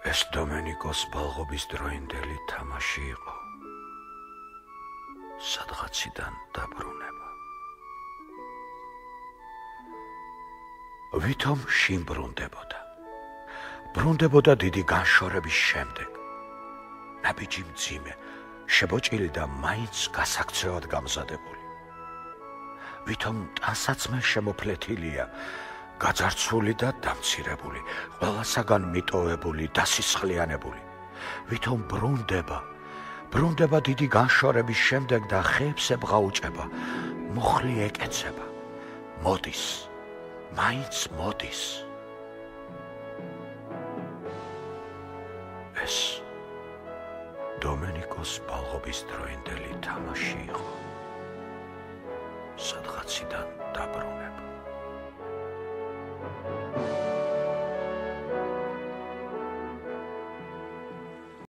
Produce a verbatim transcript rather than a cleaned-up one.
ეს დომენიკოს ბალღობის დროინდელი თამაში იყო. სადღაციდან დაბრუნება. ვითომ შინ ბრუნდებოდა. ბრუნდებოდა დიდი განშორების შემდეგ. ნაბიჯი მძიმე, შებოჭილი და მაინც გასაქცევად გამზადებული. ვითომ ტანსაცმე შემოფლეთილია, გაძარცვული და დამცირებული, ყველასაგან მიტოვებული, დასისხლიანებული. ვითომ ბრუნდება, ბრუნდება დიდი განშორების შემდეგ და ხეებს ებღაუჭება, მუხლი ეკეცება. მოდის, მაინც მოდის. ეს დომენიკოს ბალღობის დროინდელი თამაში იყო. სადღაციდან დაბრუნება.